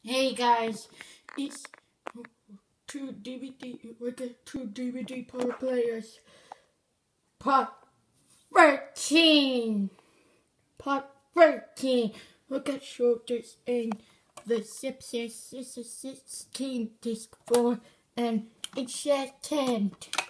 Hey guys, it's two DVD with the two DVD power players. Part 13. Part 13. Look at shoulders in the Simpsons. This is 16 disc 4 and Enchanted.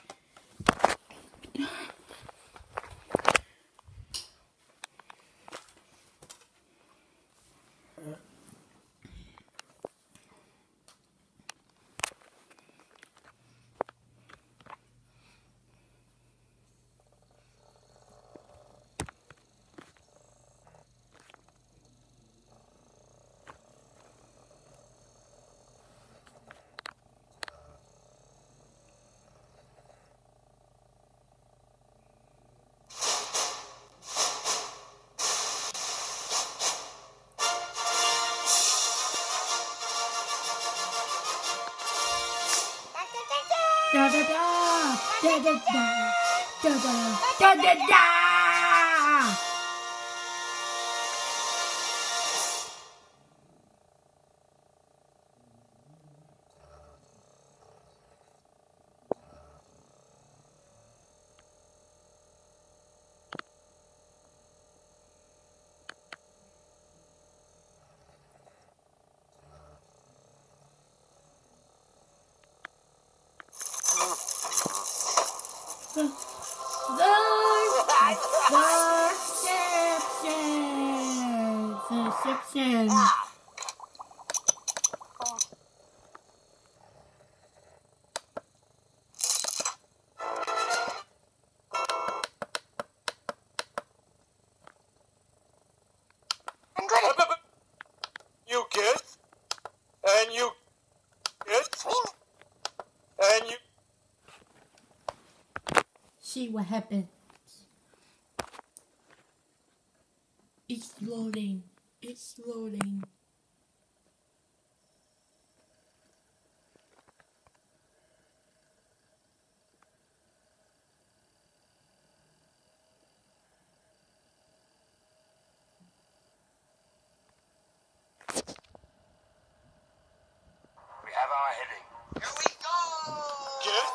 Da da da da da da da da da da. The Simpsons. You kids, and you kids, and you. See what happens. It's loading. It's loading. We have our heading. Here we go! Kids?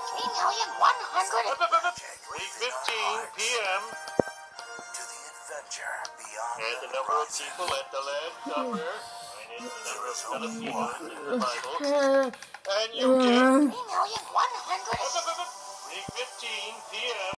3:15 p.m. To the adventure beyond And the number of people at the Last Supper. And the number of Philippines in the Bible. And you kids? 3,100,000. 3:15 p.m.